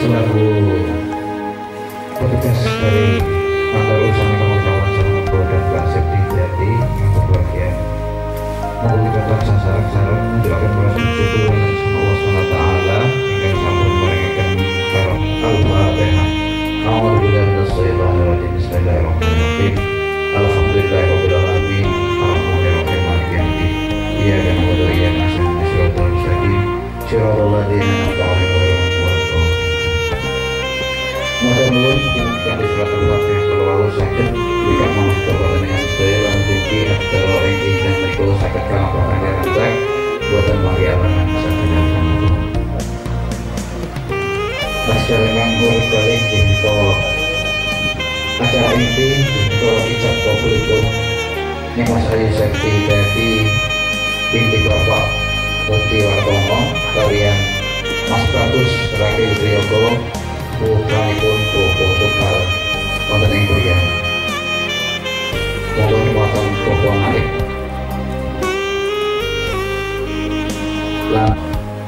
selaku petugas dari kantor usaha kawan-kawan sama dan Mbak Septi Jati yang berbahagia. Moga kita tansah sareng-sareng mendoakan proses syukur sama Allah SWT ingkang sampun maringaken karam Al-Fatihah. A'udzubillahi minasyaitonir rajim. Bismillahirrahmanirrahim. Alhamdulillahirabbil alamin. Arrahmanirrahim. Maliki yaumiddin. Iyyaka na'budu wa iyyaka nasta'in. Shiratal mustaqim. Shiratal ladzina an'amta 'alaihim ghairil maghdubi 'alaihim. Moga nuwun kanthi surat Al-Fatihah kula saged bikak manungsa panjenengan sedaya lan mugi acara ingkang menika saged kalampahan rancak boten mari alangan sabenipun. Pascalengan urip kalih kita acara inti kita ijab kabulipun Mas Ayu Septi Jati binti Bapak Mukti Wartono kalian Mas Bagus Rakil Triyogo putranipun Bobo Sukar wonten ing Korea. Monggo wonten Bobo Naik lan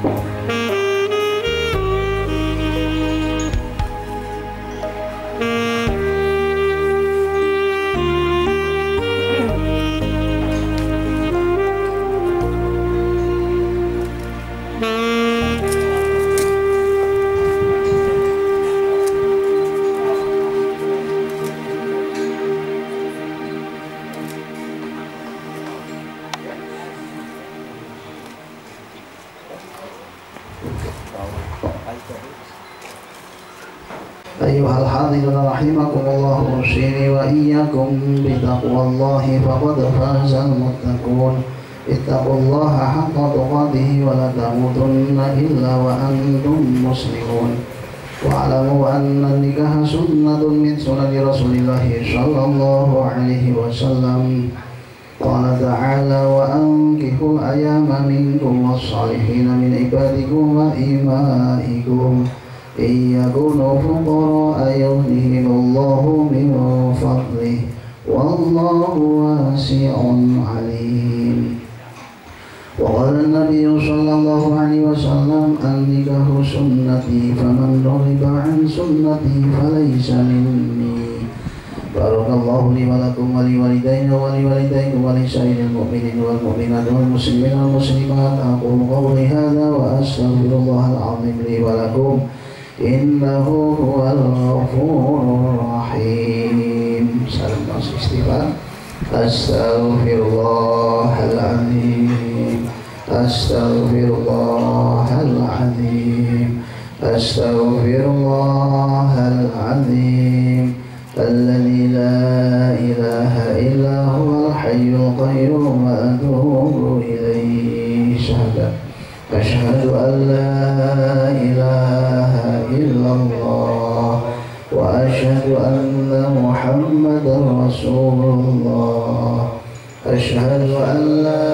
أيها الحاضرون رحمكم الله أوصيني وإياكم بتقوى الله فقد فاز المتقون اتقوا الله حق تقاته ولا تموتن إلا وأنتم مسلمون واعلموا أن النكاح سنة من سنن رسول الله صلى الله عليه وسلم قال تعالى وأنكحوا الأيام منكم والصالحين من عبادكم وإمائكم إن يكونوا فقراء يغنيهم الله من فضله والله واسع عليم. وقال النبي صلى الله عليه وسلم النكاح سنتي فمن رغب عن سنتي فليس مني. بارك الله لي ولكم ولوالدينا ولوالديكم ولسائر المؤمنين والمؤمنات والمسلمين والمسلمات. أقول قولي هذا وأستغفر الله العظيم لي ولكم إنه هو الغفور الرحيم. سلام استغفار. أستغفر الله العظيم أستغفر الله العظيم أستغفر الله العظيم الذي لا إله إلا هو الحي القيوم وأتوب إليه. أشهد أن لا إله إلا الله وأشهد أن محمدا رسول الله. أشهد أن لا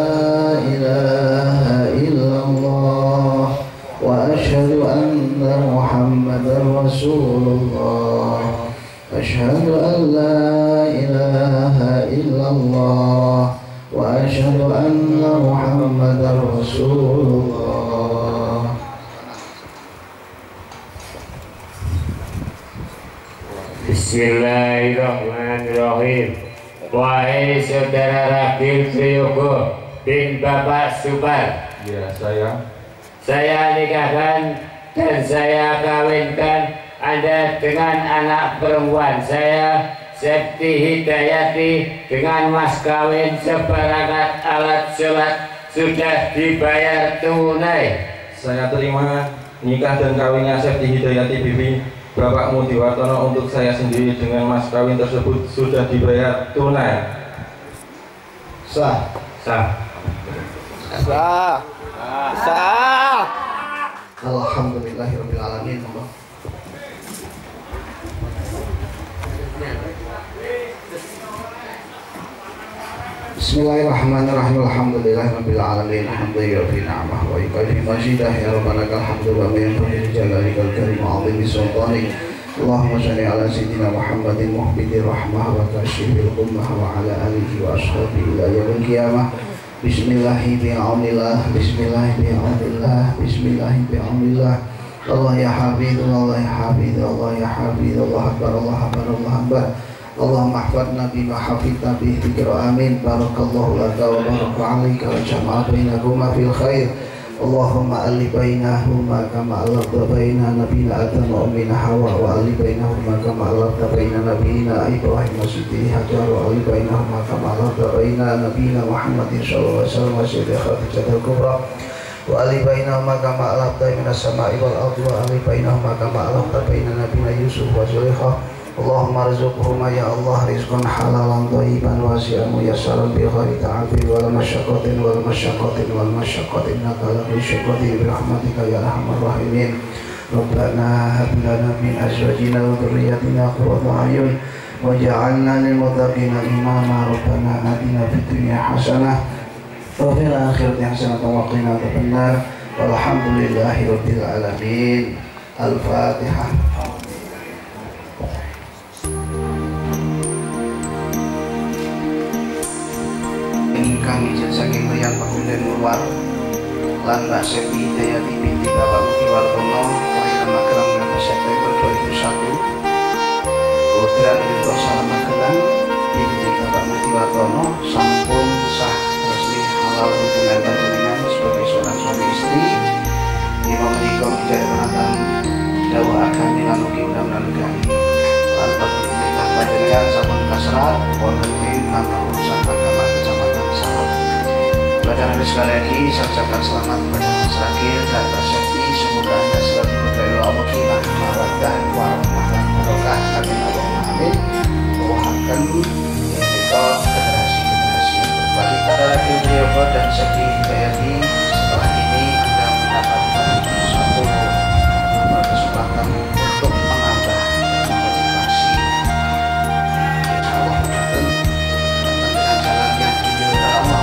إله إلا الله وأشهد أن محمدا رسول الله. أشهد أن لا إله إلا الله وأشهد أن محمدا رسول الله. Bismillahirrahmanirrahim. Wahai saudara Rakil Triyogo bin Bapak Supar. Ya, saya nikahkan dan saya kawinkan Anda dengan anak perempuan saya Septi Hidayati dengan mas kawin seperangkat alat sholat sudah dibayar tunai. Saya terima nikah dan kawinnya Septi Hidayati Bibi Bapak Mukti Wartono untuk saya sendiri dengan mas kawin tersebut sudah dibayar tunai. Sah. Sah. Sah. Sah. Alhamdulillahirabbil alamin. Bismillahirrahmanirrahim. Alhamdulillahirabbil alamin. Hamdan fi ni'mah wa yukafi majidah ya rabbana lakal hamdu wa min fadli jalalikal karim azim sultanik. Allahumma shalli ala sayyidina Muhammadin muhbidir rahmah wa kashifil ummah wa ala alihi wa ashabihi ila yaumil qiyamah. Bismillahi bi'aunillah. Bismillahi bi'aunillah. Bismillahi bi'aunillah. Allah ya Hafidh, Allah ya Hafidh, Allah ya Hafidh, Allah Akbar, Allah Akbar, Allah Akbar. Allahumma hafadna bima hafidna bihi fikra amin. Barakallahu laka wa baraka alaika wa jama'a bainakuma fil khair. Allahumma alif bainahuma kama alafta baina nabiyina Adam wa ummina Hawa wa alif bainahuma kama alafta baina nabiyina Ibrahim wa Siti Hajar wa alif bainahuma kama alafta baina nabiyina Muhammadin sallallahu alaihi wasallam wa Siti Khadijah al-Kubra wa alif bainahuma kama alafta baina as-sama'i wal ardi wa alif bainahuma kama alafta baina nabiyina Yusuf wa Zulaikha. Allahumma rizqhuma ya Allah rizqan halalan thayyiban wasi'an muyassaran bi ghairi ta'afin wal masyaqqatin innaka la tusyaqati bi rahmatika ya arhamar rahimin. Rabbana hab lana min azwajina wa dhurriyyatina qurrata a'yun waj'alna lil muttaqina imama. Rabbana atina fid dunya hasanah wa fil akhirati hasanah wa qina adzabannar. Walhamdulillahi rabbil alamin. Al-Fatihah. Kami saking liyan pakulen luar lan Mbak Septi Hidayati binti Bapak Muti Wartono kelahiran Magelang 16 September 2001. Kemudian Ridho Salam Magelang binti Bapak Muti Wartono sampun sah resmi halal hubungan panjenengan sebagai seorang suami istri. Imam menika bijarengan dawuh agami lan ugi undang-undang kami lan pernikahan panjenengan sampun kasrat wonten ing kantor urusan agama Kecamatan Salam. Badan sekali lagi saya ucapkan selamat kepada Mas Ragil dan Mbak Septi. Semoga Anda selalu diberi Allah mawaddah warahmah dan barokah. Amin Allahumma amin. Doakan kita generasi-generasi yang berbagi. Lagi beliau dan Septi Hidayati, setelah ini Anda mendapatkan satu kesempatan untuk menambah motivasi. Insya Allah dengan jalan yang diridhoi Allah.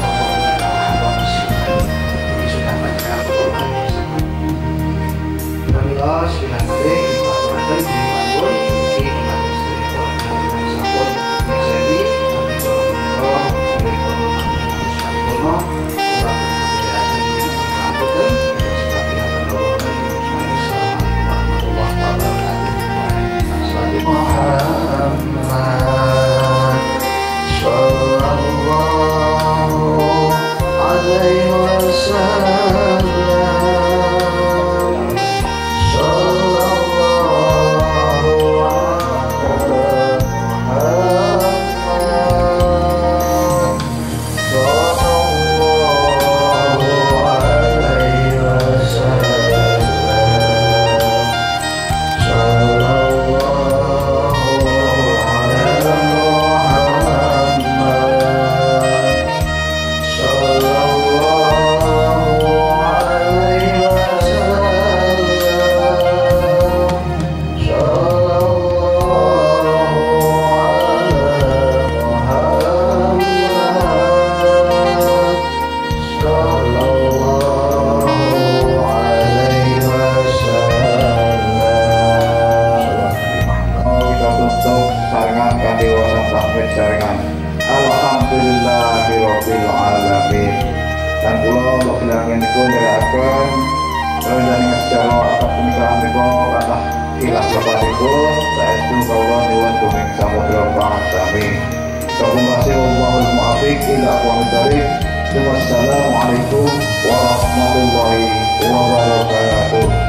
Alhamdulillahirabbil alamin. Dan kula bilangan niku nyerahaken rencananya secara akad pernikahan niku kathah ikhlas bapanipun saestu kawula nyuwun dumeng samudra pangasami. Terima kasih wallahul muwaffiq ila aqwamit thoriq. Wassalamualaikum warahmatullahi wabarakatuh.